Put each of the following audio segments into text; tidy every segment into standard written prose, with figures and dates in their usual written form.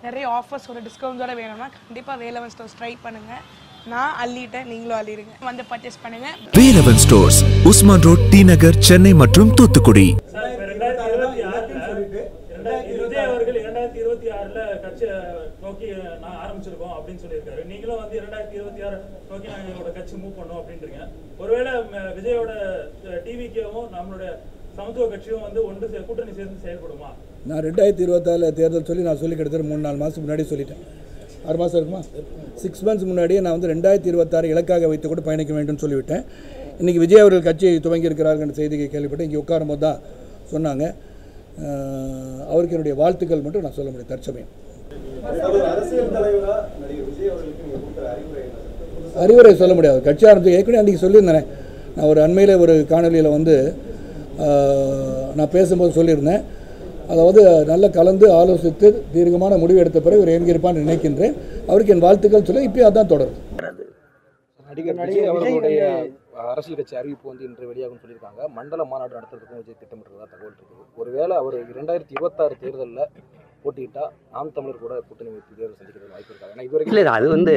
நிறைய ஆஃபர்ஸோட டிஸ்கவுண்ட்ஸோட வேணும்னா கண்டிப்பாக வேலவன் ஸ்டோர்ஸ் ட்ரை பண்ணுங்கள். நான் அள்ளிட்டேன், நீங்களும் அள்ளிடுங்க. வந்து பர்ச்சேஸ் பண்ணுங்கள். Velavan stores, Usman road, T Nagar, Chennai மற்றும் தூத்துக்குடி. விஜய் அவர்கள் 2026 கட்சி நோக்கி நான் ஆரம்பிச்சிருக்கோம் அப்படின்னு சொல்லியிருக்காரு. நீங்களும் வந்து 2026 நோக்கி நாங்கள் எங்களோட கட்சி மூவ் பண்ணோம் அப்படின்றீங்க. ஒருவேளை விஜயோட டிவிக்கும் நம்மளுடைய சமத்துவ கட்சியும் வந்து ஒன்று கூட்டணி சேர்ந்து செயல்படுமா? நான் 2026 தேர்தல் சொல்லி நான் சொல்லி கிட்டத்தட்ட 3-4 மாதத்துக்கு முன்னாடி சொல்லிட்டேன். 6 மாதம் இருக்குமா, 6 months முன்னாடியே நான் வந்து 2026 இலக்காக வைத்து கூட பயணிக்க வேண்டும் சொல்லிவிட்டேன். இன்றைக்கி விஜய் அவர்கள் கட்சியை துவங்கி இருக்கிறார்கள் செய்தியை கேள்விப்பட்டு இங்கே உட்காரும் போது தான் சொன்னாங்க. அவருக்கு என்னுடைய வாழ்த்துக்கள் மட்டும் நான் சொல்ல முடியும். தற்சமயம் அறிவுரை சொல்ல முடியாது. கட்சி ஆரம்பித்து ஏற்கனவே அன்றைக்கி சொல்லியிருந்தேன். நான் ஒரு அண்மையில் ஒரு காணொலியில் வந்து நான் பேசும்போது சொல்லியிருந்தேன். அதாவது நல்ல கலந்து ஆலோசித்து தீர்க்கமான முடிவு எடுத்த பிறகு இவர் எங்கிருப்பான்னு நினைக்கின்றேன். அவருக்கு என் வாழ்த்துக்கள் சொல்ல இப்போ அதான் தொடருது. நடிகர் விஜய் அவர்களுடைய அரசியல் கட்சி அறிவிப்பு வந்து இன்று வெளியாகும் சொல்லியிருக்காங்க. மண்டல மாநாடு நடத்துறதுக்கும் விஜய் திட்டமிட்டுறதா தகவல் இருக்குது. ஒருவேளை அவர் 2026 தேர்தலில் போட்டிட்டா நாம் தமிழர் கூட கூட்டணி வைத்து தேர்தல் சந்திக்கிறது வாய்ப்பு இருக்காங்க. ஆனால் இதுவரைக்கும் இல்லை, அது வந்து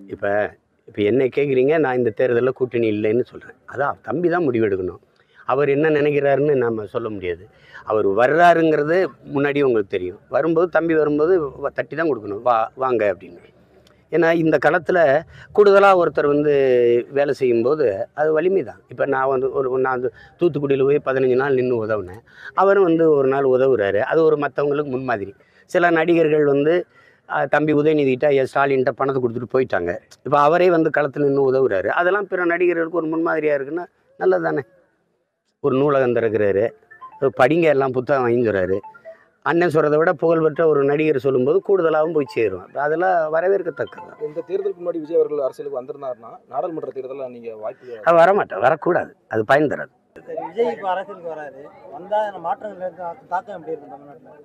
இப்போ என்ன கேட்குறீங்க, நான் இந்த தேர்தலில் கூட்டணி இல்லைன்னு சொல்கிறேன். அதான் தம்பி தான் முடிவெடுக்கணும். அவர் என்ன நினைக்கிறாருன்னு நம்ம சொல்ல முடியாது. அவர் வர்றாருங்கிறது முன்னாடி உங்களுக்கு தெரியும். வரும்போது தம்பி வரும்போது தட்டி தான் கொடுக்கணும், வாங்க அப்படின்னு. ஏன்னா இந்த களத்தில் கூடுதலாக ஒருத்தர் வந்து வேலை செய்யும்போது அது வலிமை தான். இப்போ நான் வந்து நான் வந்து தூத்துக்குடியில் போய் 15 நாள் நின்று உதவுனேன். அவரும் வந்து ஒரு நாள் உதவுறாரு. அது ஒரு மற்றவங்களுக்கு முன்மாதிரி. சில நடிகர்கள் வந்து தம்பி உதயநிதிட்ட ஸ்டாலின்கிட்ட பணத்தை கொடுத்துட்டு போயிட்டாங்க. இப்போ அவரே வந்து களத்தில் நின்று உதவுறாரு. அதெல்லாம் பிற நடிகர்களுக்கு ஒரு முன்மாதிரியாக இருக்குன்னா நல்லது தானே. ஒரு நூலகம் திறக்கிறாரு, படிங்க எல்லாம் புத்தகம் வாங்கிக்கிறாரு. அண்ணன் சொல்கிறத விட புகழ்பெற்ற ஒரு நடிகர் சொல்லும்போது கூடுதலாகவும் போய் சேரும். அதெல்லாம் வரவேற்கத்தக்கது. இந்த தேர்தலுக்கு முன்னாடி விஜய் அவர்கள் அரசியலுக்கு வந்திருந்தாருன்னா நாடாளுமன்ற தேர்தலில் நீங்கள் வாய்ப்பு வரமாட்டேன், வரக்கூடாது, அது பயன் தராது. விஜய் இப்போ அரசியலுக்கு வராது, வந்தால் மாற்றங்கள் தாக்கம் எப்படி இருக்கும் தமிழ்நாட்டில்?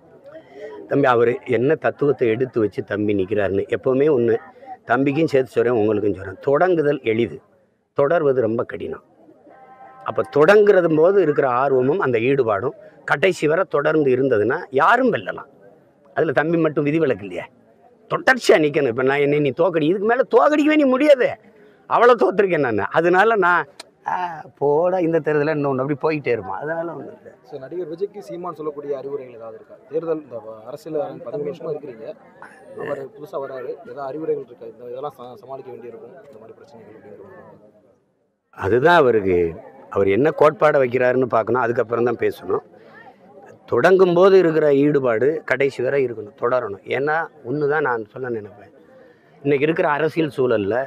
தம்பி அவர் என்ன தத்துவத்தை எடுத்து வச்சு தம்பி நிற்கிறாருன்னு எப்போவுமே ஒன்று தம்பிக்கும் சேர்த்து சொல்கிறேன், உங்களுக்கும் சொல்கிறேன். தொடங்குதல் எளிது, தொடர்வது ரொம்ப கடினம். அப்போ தொடங்குறது போது இருக்கிற ஆர்வமும் அந்த ஈடுபாடும் கடைசி வரை தொடர்ந்து இருந்ததுன்னா யாரும் வெல்லலாம். அதில் தம்பி மட்டும் விதிவிலக்கு இல்லையா, தொடர்ச்சியாக நிற்கணும். இப்போ நான் என்னை நீ தோக்கடி, இதுக்கு மேலே தோக்கடிக்கவே நீ முடியாது, அவ்வளோ தோற்றுருக்கேன் நான். அதனால நான் போட இந்த தேர்தலில் இன்னொன்று அப்படி போய்கிட்டே இருப்போம். அதனால ஒன்று இல்லை. ஸோ நடிகர் விஜய்க்கு சீமான் சொல்லக்கூடிய அறிவுரைகள் ஏதாவது இருக்கா? தேர்தல் இந்த அரசியல் 15 வருஷமாக இருக்கிறீங்க, அவர் புதுசாக வராரு, ஏதாவது அறிவுரைகள் இருக்கா? இதெல்லாம் சமாளிக்க வேண்டியிருக்கும் இந்த மாதிரி பிரச்சனைகள் அப்படிங்கிறது. அதுதான் அவர் என்ன கோட்பாடை வைக்கிறாருன்னு பார்க்கணும், அதுக்கப்புறம் தான் பேசணும். தொடங்கும்போது இருக்கிற ஈடுபாடு கடைசி வரை இருக்கணும், தொடரணும். ஏன்னா ஒன்று தான் நான் சொல்ல நினைப்பேன். இன்றைக்கி இருக்கிற அரசியல் சூழலில்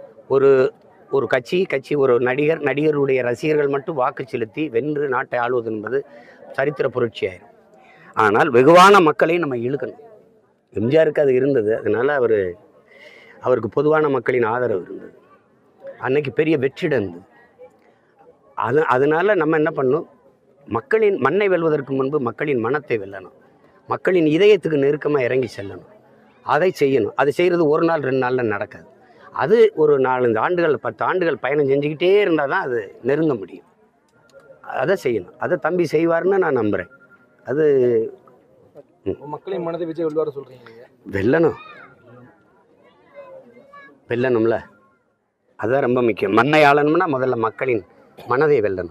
ஒரு கட்சி ஒரு நடிகருடைய ரசிகர்கள் மட்டும் வாக்கு செலுத்தி வென்று நாட்டை ஆளுவது என்பது சரித்திர புரட்சி ஆயிரும். ஆனால் வெகுவான மக்களையும் நம்ம இழுக்கணும். எம்ஜிஆருக்கு அது இருந்தது. அதனால் அவருக்கு பொதுவான மக்களின் ஆதரவு இருந்தது. அன்னைக்கு பெரிய வெற்றிடம் இருந்தது. அதனால் நம்ம என்ன பண்ணணும், மக்களின் மண்ணை வெல்வதற்கு முன்பு மக்களின் மனத்தை வெல்லணும், மக்களின் இதயத்துக்கு நெருக்கமாக இறங்கி செல்லணும். அதை செய்யணும். அதை செய்கிறது ஒரு நாள் 2 நாளில் நடக்காது. அது ஒரு 4-5 ஆண்டுகள் 10 ஆண்டுகள் பயணம் செஞ்சுக்கிட்டே இருந்தால் தான் அது நெருங்க முடியும். அதை செய்யணும். அதை தம்பி செய்வார்னு நான் நம்புகிறேன். அது மக்களின் மனதை விஜய் வெல்வார் சொல்கிறீங்க. வெல்லணும்ல, அதுதான் ரொம்ப முக்கியம். மண்ணை ஆளணும்னா முதல்ல மக்களின் மனதை வெல்லணும்.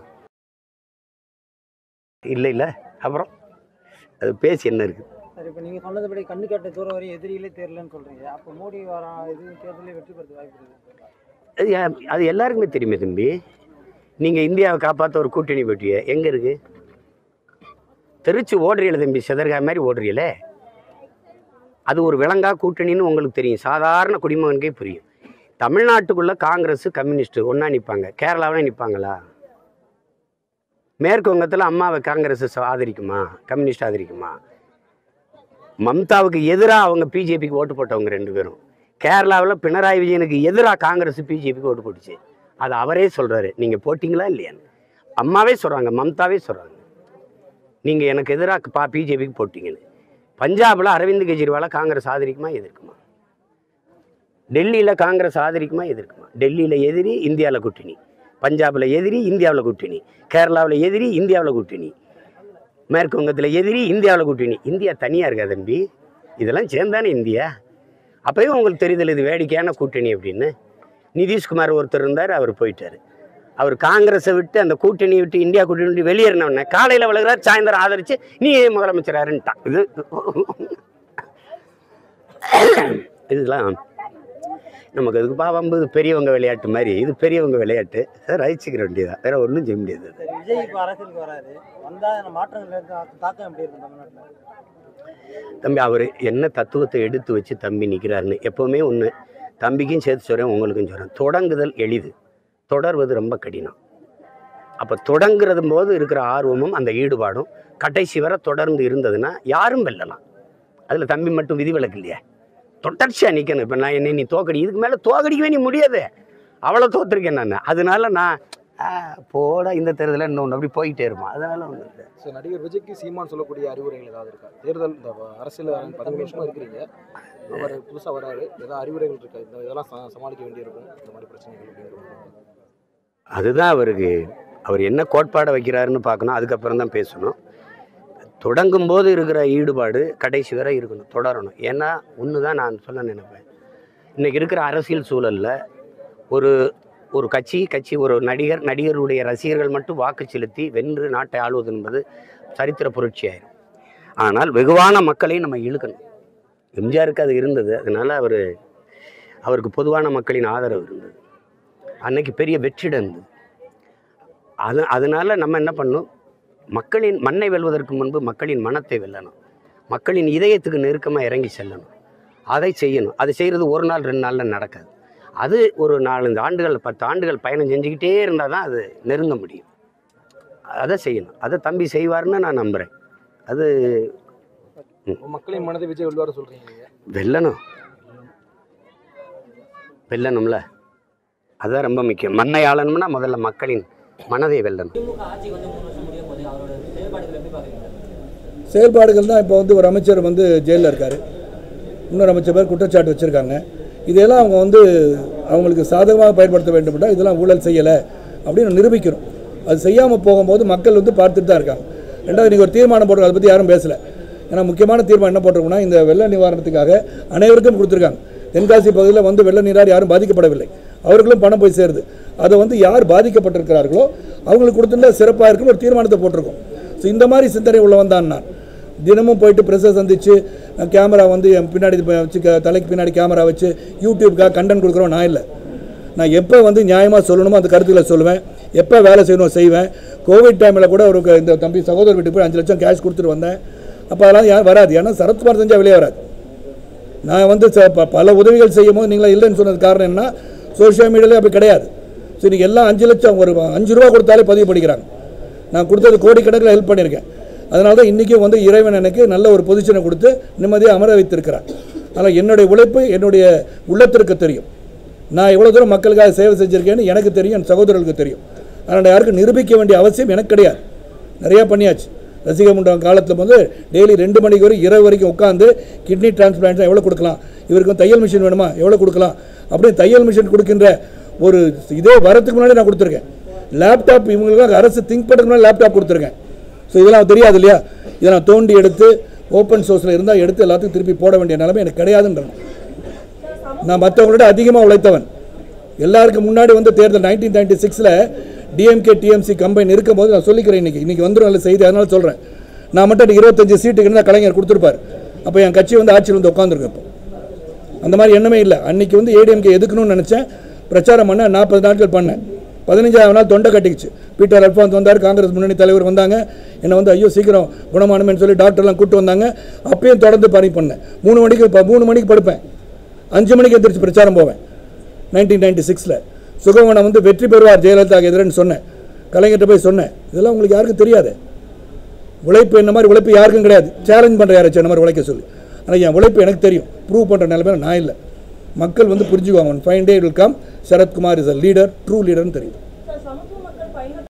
இல்லை அப்புறம் அது பேசி என்ன இருக்குது? சார், இப்போ நீங்கள் சொன்னதுபடி கண்ணு கேட்ட தூரம் வரை எதிரியிலே தேர்தல்னு சொல்கிறீங்க. அப்போ மோடி தேர்தலே வெற்றி பெறுறது வாய்ப்பு? அது எல்லாருக்குமே தெரியுமே தம்பி. நீங்கள் இந்தியாவை காப்பாற்ற ஒரு கூட்டணி போட்டிய எங்கே இருக்குது? தெரிச்சு ஓடுறீங்கள தம்பி, செதற்கா மாதிரி ஓடுறீங்களே. அது ஒரு விலங்கா கூட்டணின்னு உங்களுக்கு தெரியும், சாதாரண குடிமகனுக்கே புரியும். தமிழ்நாட்டுக்குள்ளே காங்கிரஸ் கம்யூனிஸ்ட்டு ஒன்றா நிற்பாங்க, கேரளாவில் நிற்பாங்களா? மேற்கு வங்கத்தில் அம்மாவை காங்கிரஸ் ஆதரிக்குமா, கம்யூனிஸ்ட் ஆதரிக்குமா? மம்தாவுக்கு எதிராக அவங்க பிஜேபிக்கு ஓட்டு போட்டவங்க 2 பேரும். கேரளாவில் பினராயி விஜயனுக்கு எதிராக காங்கிரஸ் பிஜேபிக்கு ஓட்டு போட்டுச்சு. அது அவரே சொல்கிறாரு, நீங்கள் போட்டிங்களா இல்லையான்னு. அம்மாவே சொல்கிறாங்க, மம்தாவே சொல்கிறாங்க, நீங்கள் எனக்கு எதிராக பிஜேபிக்கு போட்டிங்கன்னு. பஞ்சாபில் அரவிந்த் கெஜ்ரிவாலை காங்கிரஸ் ஆதரிக்குமா எதிர்க்குமா? டெல்லியில் காங்கிரஸ் ஆதரிக்குமா எதிர்க்குமா? டெல்லியில் எதிரி, இந்தியாவில் கூட்டணி. பஞ்சாபில் எதிரி, இந்தியாவில் கூட்டணி. கேரளாவில் எதிரி, இந்தியாவில் கூட்டணி. மேற்கு வங்கத்தில் எதிரி, இந்தியாவில் கூட்டணி. இந்தியா தனியாக இருக்கா தம்பி? இதெல்லாம் சேர்ந்தானே இந்தியா. அப்போயும் உங்களுக்கு தெரியுதில்ல இது வேடிக்கையான கூட்டணி அப்படின்னு. நிதிஷ்குமார் ஒருத்தர் இருந்தார், அவர் போயிட்டார். அவர் காங்கிரஸை விட்டு அந்த கூட்டணியை விட்டு இந்தியா கூட்டணி விட்டு வெளியேறினவொடனே காலையில் விலகிறார், சாயந்தரம் ஆதரித்து நீ முதலமைச்சராருன்ட்டான். இதெல்லாம் நமக்கு அதுக்கு பாவம்பு. இது பெரியவங்க விளையாட்டு மாதிரி, இது பெரியவங்க விளையாட்டு. ரசிச்சுக்கிற வேண்டியதான், வேற ஒன்றும் செய்ய முடியாது. விஜய் இப்போ அரசியலுக்கு வராது, வந்தால் மாற்றங்கள் தாக்கம் எப்படி இருக்கும் தமிழ்நாட்டில்? தம்பி அவர் என்ன தத்துவத்தை எடுத்து வச்சு தம்பி நிற்கிறாருன்னு எப்போவுமே ஒன்று தம்பிக்கும் சேர்த்து சொல்கிறேன், உங்களுக்கும் சொல்கிறேன். தொடங்குதல் எளிது, தொடர்வது ரொம்ப கடினம். அப்போ தொடங்குறது போது இருக்கிற ஆர்வமும் அந்த ஈடுபாடும் கடைசி வரை தொடர்ந்து இருந்ததுன்னா யாரும் வெல்லலாம். அதில் தம்பி மட்டும் விதிவிலக்கு இல்லையா, தொடர்ச்சியாக நிற்கணும். இப்போ நான் என்னை நீ தோக்கடி, இதுக்கு மேலே தோக்கடிக்கவே நீ முடியாது, அவ்வளோ தோற்றுருக்கேன் நான். அதனால நான் போட இந்த தேர்தலில் இன்னொன்று அப்படி போயிட்டே இருப்போம். அதனால ஒன்றும் இல்லை. ஸோ நடிகர் விஜய்க்கு சீமான் சொல்லக்கூடிய அறிவுரைகள் ஏதாவது இருக்கா? தேர்தல் இந்த அரசியல் 15 வருஷமாக இருக்கிறீங்க, அவர் புதுசாக வராரு, ஏதாவது அறிவுரைகள் இருக்கா? இதெல்லாம் சமாளிக்க வேண்டியிருக்கும் இந்த மாதிரி பிரச்சனைகள் அப்படிங்கிறது. அதுதான் அவருக்கு, அவர் என்ன கோட்பாடை வைக்கிறாருன்னு பார்க்கணும், அதுக்கப்புறம் தான் பேசணும். தொடங்கும் போது இருக்கிற ஈடுபாடு கடைசி வரை இருக்கணும், தொடரணும். ஏன்னா ஒன்று தான் நான் சொல்ல நினைப்பேன், இன்றைக்கி இருக்கிற அரசியல் சூழலில் ஒரு கட்சி ஒரு நடிகருடைய ரசிகர்கள் மட்டும் வாக்கு செலுத்தி வென்று நாட்டை ஆளுவது என்பது சரித்திர புரட்சியாயிரும். ஆனால் வெகுவான மக்களையும் நம்ம இழுக்கணும். எம்ஜிஆருக்கு அது இருந்தது, அதனால் அவருக்கு பொதுவான மக்களின் ஆதரவு இருந்தது. அன்னைக்கு பெரிய வெற்றிடம் இருந்தது. அதனால் நம்ம என்ன பண்ணணும், மக்களின் மண்ணை வெல்வதற்கு முன்பு மக்களின் மனத்தை வெல்லணும், மக்களின் இதயத்துக்கு நெருக்கமாக இறங்கி செல்லணும். அதை செய்யணும். அதை செய்கிறது ஒரு நாள் 2 நாளில் நடக்காது. அது ஒரு 4-5 ஆண்டுகள் 10 ஆண்டுகள் பயணம் செஞ்சுக்கிட்டே இருந்தால் தான் அது நெருங்க முடியும். அதை செய்யணும். அதை தம்பி செய்வார்னு நான் நம்புகிறேன். அது மக்களின் மனதை விஜய் வெல்வார சொல்கிறீங்க. வெல்லணும்ல, அதுதான் ரொம்ப முக்கியம். மண்ணை ஆளணும்னா முதல்ல மக்களின் மனதை வெல்லணும். செயல்பாடுகள் தான். இப்போ ஒரு அமைச்சர் ஜெயிலில் இருக்கார், இன்னொரு அமைச்சர் பேர் குற்றச்சாட்டு வச்சுருக்காங்க. இதெல்லாம் அவங்க அவங்களுக்கு சாதகமாக பயன்படுத்த வேண்டும்னா இதெல்லாம் ஊழல் செய்யலை அப்படின்னு நிரூபிக்கணும். அது செய்யாமல் போகும்போது மக்கள் பார்த்துட்டு தான் இருக்காங்க. ரெண்டாவது இன்றைக்கி ஒரு தீர்மானம் போடுறோம், அதை பற்றி யாரும் பேசலை. ஏன்னா முக்கியமான தீர்மானம் என்ன போட்டிருக்கோம்னா, இந்த வெள்ள நிவாரணத்துக்காக அனைவருக்கும் கொடுத்துருக்காங்க. தென்காசி பகுதியில் வெள்ள நீரால் யாரும் பாதிக்கப்படவில்லை, அவர்களும் பணம் போய் சேருது. அதை யார் பாதிக்கப்பட்டிருக்கிறார்களோ அவங்களுக்கு கொடுத்துட்டா சிறப்பாக இருக்குன்னு ஒரு தீர்மானத்தை போட்டிருக்கோம். ஸோ இந்த மாதிரி சிந்தனை உள்ளவன் தான் நான். தினமும் போயிட்டு ப்ரெஸ்ஸை சந்தித்து கேமரா என் பின்னாடி வச்சு தலைக்கு பின்னாடி கேமரா வச்சு யூடியூப்காக கண்டென்ட் கொடுக்குறோம் நான் இல்லை. நான் எப்போ நியாயமாக சொல்லணுமோ அந்த கருத்துக்களை சொல்லுவேன், எப்போ வேலை செய்யணும் செய்வேன். கோவிட் டைமில் கூட இந்த தம்பி சகோதரர் வீட்டுக்கு போய் 5 லட்சம் கேஷ் கொடுத்துட்டு வந்தேன். அப்போ அதெல்லாம் யாரும் வராது, ஏன்னா சரத்குமார் செஞ்சால் வெளியே வராது. நான் பல உதவிகள் செய்யும் போது நீங்களா இல்லைன்னு சொன்னது காரணம் என்ன, சோஷியல் மீடியாவில் அப்படி கிடையாது. ஸோ இன்றைக்கி எல்லாம் 5 லட்சம் ஒரு 5 ரூபா கொடுத்தாலே பதிவு பண்ணிக்கிறாங்க. நான் கொடுத்தது கோடிக்கணக்கில் ஹெல்ப் பண்ணியிருக்கேன். அதனால தான் இன்றைக்கும் இறைவன் எனக்கு நல்ல ஒரு பொசிஷனை கொடுத்து நிம்மதியாக அமர வைத்திருக்கிறார். அதனால் என்னுடைய உழைப்பு என்னுடைய உள்ளத்திற்கு தெரியும். நான் எவ்வளோ தூரம் மக்களுக்காக சேவை செஞ்சுருக்கேன்னு எனக்கு தெரியும், என் சகோதரர்களுக்கு தெரியும். அதனால் யாருக்கும் நிரூபிக்க வேண்டிய அவசியம் எனக்கு கிடையாது. நிறையா பண்ணியாச்சு. ரசிக மண்டபம் காலத்தில் டெய்லி 2 மணிக்கு வரை இரவு வரைக்கும் உட்காந்து கிட்னி டிரான்ஸ்பிளான்ட் எவ்வளோ கொடுக்கலாம், இவருக்கு தையல் மிஷின் வேணுமா எவ்வளோ கொடுக்கலாம் அப்படின்னு தையல் மிஷின் கொடுக்கின்ற ஒரு இதே வரத்துக்கு முன்னாடி நான் கொடுத்துருக்கேன். லேப்டாப் இவங்களுக்காக அரசு திங்க் பண்ணுறதுக்கு முன்னாடி லேப்டாப் கொடுத்துருக்கேன். ஸோ இதெல்லாம் தெரியாது இல்லையா, இதை நான் தோண்டி எடுத்து ஓப்பன் சோர்ஸில் இருந்தால் எடுத்து எல்லாத்துக்கும் திருப்பி போட வேண்டிய நிலைமை எனக்கு கிடையாதுன்றேன். நான் மற்றவங்களோட அதிகமாக உழைத்தவன். எல்லாருக்கும் முன்னாடி தேர்தல் 1996 டிஎம்கே டிஎம்சி கம்பைன் இருக்கும்போது நான் சொல்லிக்கிறேன், இன்றைக்கி வந்துடும் நல்ல செய்தி, அதனால சொல்கிறேன். நான் மட்டும் 25 சீட்டுக்கு இருந்தால் கலைஞர் கொடுத்துருப்பார். அப்போ என் கட்சி ஆட்சியில் உட்காந்துருக்கேன். இப்போ அந்த மாதிரி எண்ணமே இல்லை. அன்றைக்கி ஏடிஎம்கே எதுக்கணும்னு நினச்சேன், பிரச்சாரம் பண்ண 40 நாட்கள் பண்ணேன். 15ஆவது நாள் தொண்டை கட்டிக்குச்சு. பீட்டர் அல்ஃபான்ஸ் வந்தார், காங்கிரஸ் முன்னணி தலைவர் வந்தாங்க. என்னை ஐயோ சீக்கிரம் குணமானமேன்னு சொல்லி டாக்டர்லாம் கூப்பிட்டு வந்தாங்க. அப்பயும் தொடர்ந்து பணி பண்ணேன். 3 மணிக்கு படுப்பேன், 5 மணிக்கு எந்திரிச்சு பிரச்சாரம் போவேன். 1996 சுகவனம் வெற்றி பெறுவார் ஜெயலலிதா எதிரன்னு சொன்னேன். கலைஞர்கிட்ட போய் சொன்னேன். இதெல்லாம் உங்களுக்கு யாருக்கும் தெரியாது. உழைப்பு என்ன மாதிரி உழைப்பு யாருக்கும் கிடையாது. சேலஞ்ச் பண்ணுற யாராச்சும் என்ன மாதிரி உழைக்க சொல்லி. ஆனால் என் உழைப்பு எனக்கு தெரியும். ப்ரூவ் பண்ணுற நிலைமையில் நான் இல்லை. மக்கள் புரிஞ்சுக்குவாங்க. Fine day will come. Sarathkumar is a leader, true leader ன்னு தெரியும்.